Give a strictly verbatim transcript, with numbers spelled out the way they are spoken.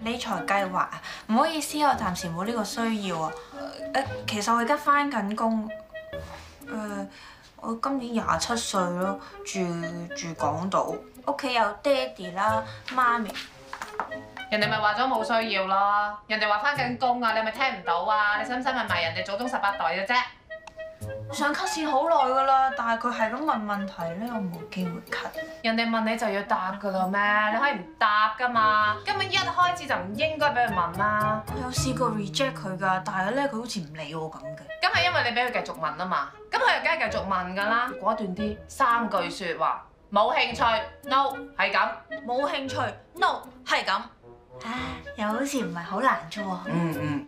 理財計劃啊，唔好意思，我暫時冇呢個需要啊。誒，其實我而家返緊工，誒，我今年廿七歲咯，住住港島，屋企有爹哋啦、媽咪。 人哋咪話咗冇需要咯，人哋話返緊工啊，你咪聽唔到啊？你使唔使問埋人哋祖宗十八代嘅啫？ 我想 cut 線好耐㗎啦，但係佢係咁問問題咧，我冇機會 cut。 人哋問你就要答㗎啦咩？你可以唔答㗎嘛？根本一開始就唔應該俾佢問啦。 我有試過 reject 佢㗎，但係咧佢好似唔理我咁嘅。 咁係因為你俾佢繼續問啊嘛，咁佢又梗係繼續問㗎啦。果斷啲，三句説話，冇興趣 ，no 係咁， 冇興趣 ，no 係咁。唉，又好似唔係好難啫喎。 嗯嗯。